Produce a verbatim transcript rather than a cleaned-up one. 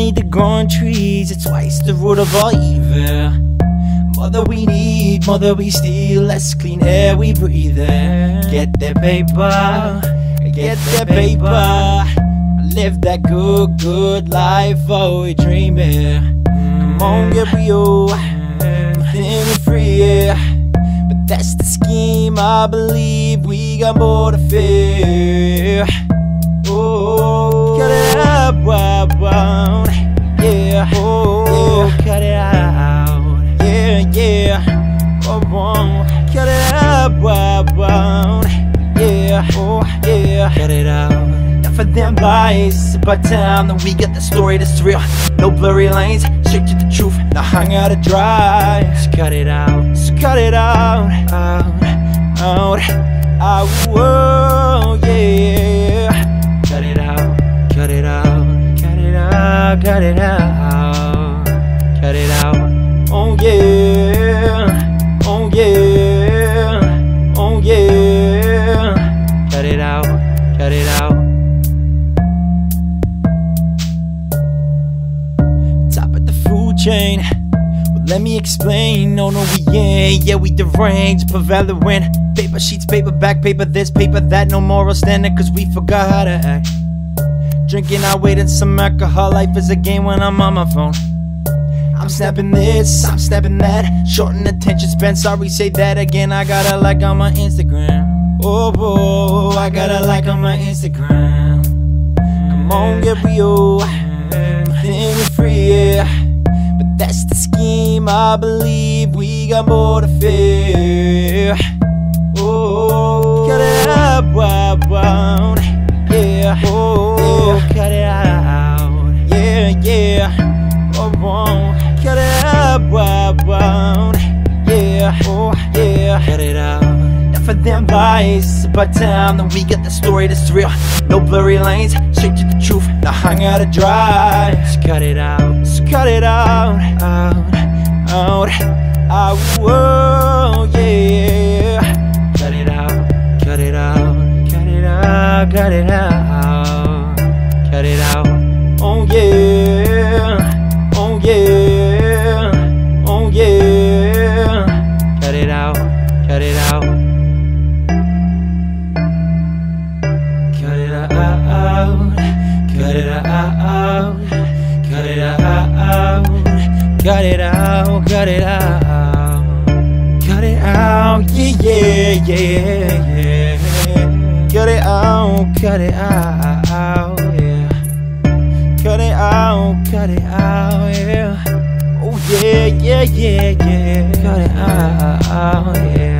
need to grow on trees. It's twice the root of all evil. Mother we need, mother we steal. Less clean air we breathe in. Get that paper, get that paper. Live that good, good life, oh we dream it. Come on, get real, within we free it. But that's the scheme, I believe we got more to fear. Oh, cut it up, wow, wow. Yeah, oh, cut it out. Yeah, yeah, oh, oh, cut it up, wow, wow. Yeah, oh, yeah, cut it out. For them lies, it's about time that we get the story that's real. No blurry lanes, straight to the truth. Now hang out to dry. Just cut it out, just cut it out, out, out, out. Whoa, yeah. Cut it out, cut it out, cut it out, cut it out, cut it out. Oh yeah, oh yeah, oh yeah. Cut it out, cut it out. Chain. Well, let me explain. No, no, we ain't. Yeah, we deranged, prevalent. Paper sheets, paper back, paper this, paper that. No moral standard, cause we forgot how to act. Drinking, I wait in some alcohol. Life is a game when I'm on my phone. I'm snapping this, I'm snapping that. Shorten attention span, sorry, say that again. I got a like on my Instagram. Oh, oh, I got a like on my Instagram. Come on, get real, within we free, yeah. That's the scheme, I believe we got more to fear. Oh, cut it up, wow, wow. Yeah, oh, cut it out. Yeah, yeah, oh, oh, cut it up, wow, wow. Yeah, oh, yeah, cut it out. Now for them lies, it's about time that we get the story that's real. No blurry lanes, straight to the truth. Now hang out to dry. Just cut it out, just cut it out, out, out, out. Whoa, yeah. Cut it out, cut it out, cut it out, cut it out, cut it out. Oh yeah, oh yeah, oh yeah. Cut it out, cut it out. Cut it out, cut it out, cut it out, cut it out, cut it out, cut it out, yeah, yeah, yeah, yeah. Cut it out, cut it out, yeah. Cut it out, cut it out, yeah. Oh yeah, yeah, yeah, yeah. Cut it out, yeah.